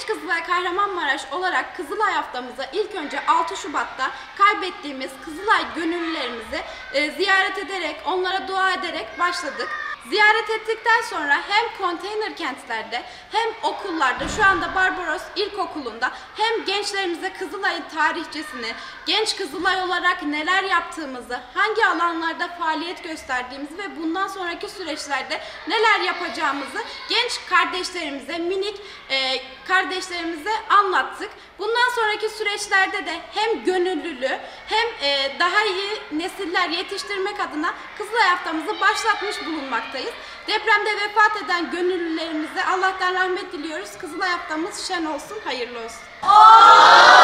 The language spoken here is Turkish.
Kızılay Kahramanmaraş olarak Kızılay haftamıza ilk önce 6 Şubat'ta kaybettiğimiz Kızılay gönüllülerimizi ziyaret ederek, onlara dua ederek başladık. Ziyaret ettikten sonra hem konteyner kentlerde hem okullarda, şu anda Barbaros İlkokulu'nda hem gençlerimize Kızılay'ın tarihçesini, genç Kızılay olarak neler yaptığımızı, hangi alanlarda faaliyet gösterdiğimizi ve bundan sonraki süreçlerde neler yapacağımızı genç kardeşlerimize, minik kardeşlerimize anlattık. Bundan sonraki süreçlerde de hem gönüllülüğü hem daha iyi nesiller yetiştirmek adına Kızılay haftamızı başlatmış bulunmaktayız. Depremde vefat eden gönüllülerimize Allah'tan rahmet diliyoruz. Kızılay haftamız şen olsun, hayırlı olsun.